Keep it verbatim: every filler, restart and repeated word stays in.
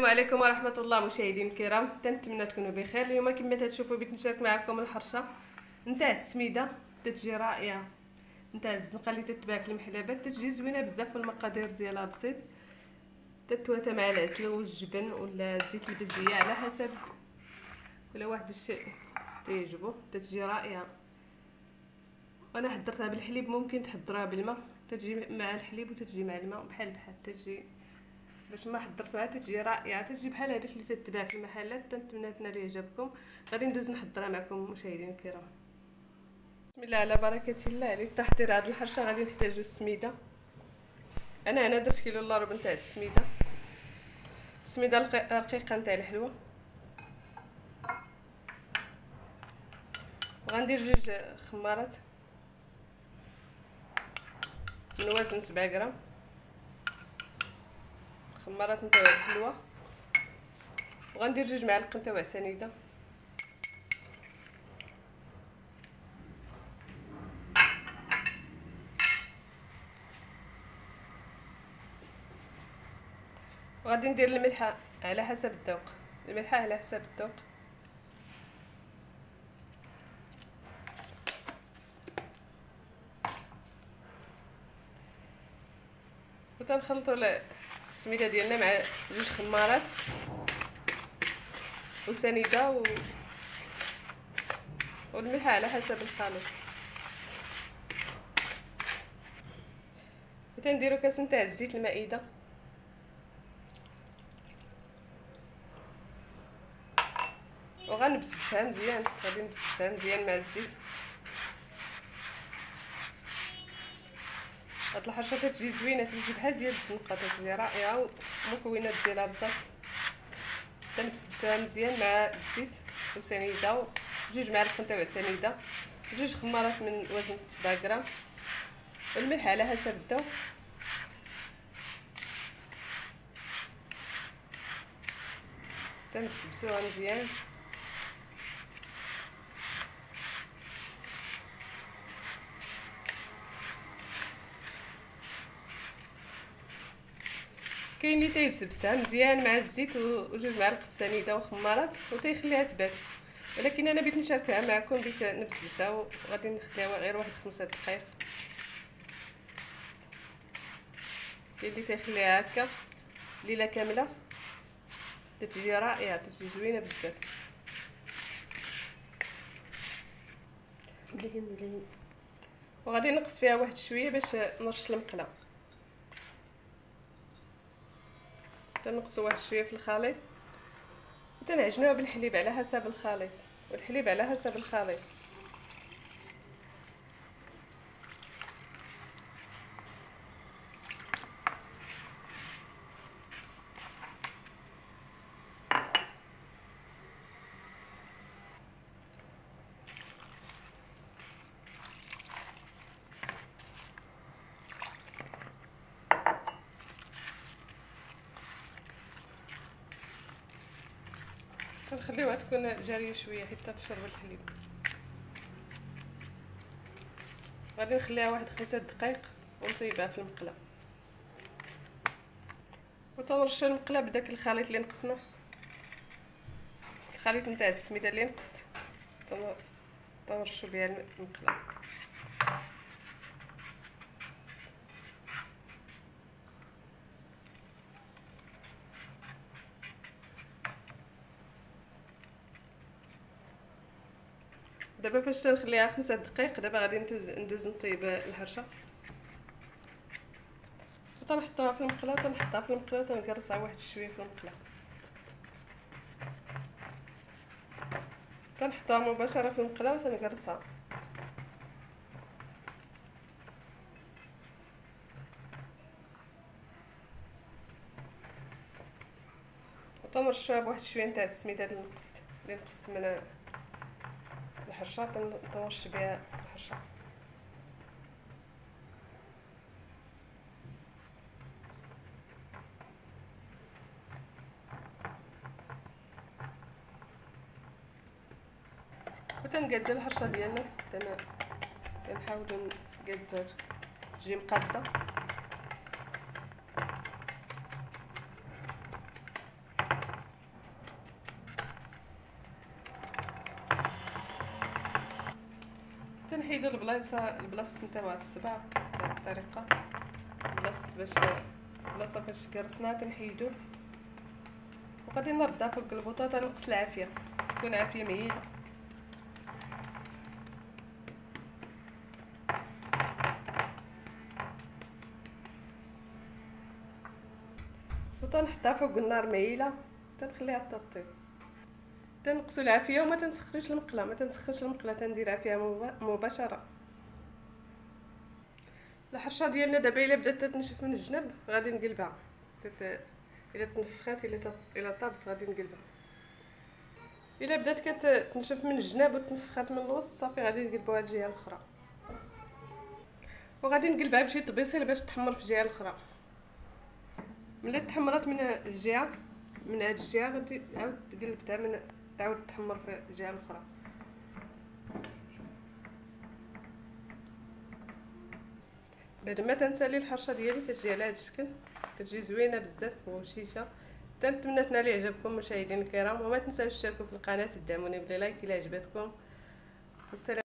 عليكم ورحمه الله مشاهدين الكرام، كنتمنى تكونوا بخير. اليوم كما تشوفوا بغيت نشارك معكم الحرشه نتاع السميده. تتجي رائعه نتاع الزنقه اللي تتباع في المحلبات، تتجي زوينه بزاف والمقادير ديالها بسيط. تتواتى مع العسل والجبن ولا زيت البزيه على حسب كل واحد الشيء تيعجبو. تتجي رائعه. وانا حضرتها بالحليب، ممكن تحضرها بالماء، تتجي مع الحليب وتتجي مع الماء بحال بحال. تتجي باش ما حضرتوها تتجي رائعه، تتجي بحال هذيك اللي تتباع في المحلات. تنتمنى تنال اعجابكم. غادي ندوز نحضرها معكم مشاهدين الكرام. بسم الله على بركه الله. لتحضير هذه الحرشه غادي نحتاجو السميده. انا هنا درت كيلو الا ربع نتاع السميده، السميده الرقيقه نتاع الحلوه. وغندير جوج خمارات من وزن سبعة غرام، خمارات نتاع الحلوه. وغندير جوج معالق نتاع سنيده، وغادي ندير الملحه على حسب الذوق، الملحه على حسب الذوق. وتنخلطوا السميده ديالنا مع جوج خمارات وسنيده و... والملحه على حسب الخليط. وتنديروا كاس نتاع الزيت المائده، وغنبسبسها مزيان. غادي نبسبسها مزيان مع الزيت. هاد الحرشه تتجي زوينه، تتجي بحال ديال الزنقه، تتجي رائعه ومكونات ديالها بساط. تنبسبسوها مزيان مع الزيت وسنيده وجوج معالق نتاع سنيده، جوج خمارات من وزن سبعة غرام، والملح على حسب الذوق. تنبسبسوها مزيان. كاين اللي تيبسبسها مزيان مع الزيت وجوج معالق السنيده وخمارات وتيخليها تبات، ولكن انا بغيت نشاركها معكم، بغيت نبسبسها وغادي نخليها غير واحد خمسة دقائق. كاين اللي تيخليها هكا ليله كامله، تتجي رائعه، تتجي زوينه بزاف. وغادي نقص فيها واحد شويه باش نرش المقله. تنقصوا واحد شويه في الخليط وتنعجنوها بالحليب على حسب الخليط، والحليب على حسب الخليط. كنخليوها تكون جاريه شويه حتى تشرب الحليب. غادي نخليها واحد خمسة دقائق ونصيبها في المقله. وتنرشوا المقله بداك الخليط اللي نقصنا، الخليط نتاع السميده اللي نقصت تنرشوا بها المقله. دابا فاش تنخليها خمسة دقائق، دابا غادي ندوز نطيب الحرشه. وتنحطوها في المقله، تنحطها في المقله وتنقرصها واحد شويه في المقله. تنحطوها مباشره في المقله وتنقرصها. وتنرشوها بواحد شويه نتاع السميده اللي نقصت اللي نقصت من الحرشه، تنرش بها الحرشه. وتنقاد الحرشه ديالنا، تنحاولوا نقادوها تجي مقاده. تنحيدو البلايصه البلاصه نتاع الصباع بهذه الطريقه، بلاصه باش بلاصه فاش كرسنا تنحيدو. وغادي نردا فوق البطاطا نقص العافيه، تكون عافيه مهيله. وتنحطها فوق النار مهيله تنخليها تطيب. تنقصوا العافيه وما تنسخنوش المقله، ما تنسخنش المقله، تنديرها فيها مباشره. الحرشه ديالنا دابا الا بدات تنشف من الجنب غادي نقلبها، تت... الا تنفخات الا ت... الا طابت غادي نقلبها. الا بدات كتنشف من الجناب وتنفخات من الوسط صافي غادي نقلبوها الجهه الاخرى، وغادي نقلبها بشي طبيصيل باش تحمر في الجهه الاخرى. ملي تحمرات من الجهه من هاد الجهه غادي تعاود تقلبتها من تعاود تحمر في الجهه الاخرى. بعد ما تنسالي الحرشه ديالي تتجي على هذا الشكل، كتجي زوينه بزاف وهشيشه. تنتمنى تنال اعجابكم مشاهدينا الكرام، وما تنساوش تشتركوا في القناه وتدعموني بلايك الى عجبتكم. والسلام.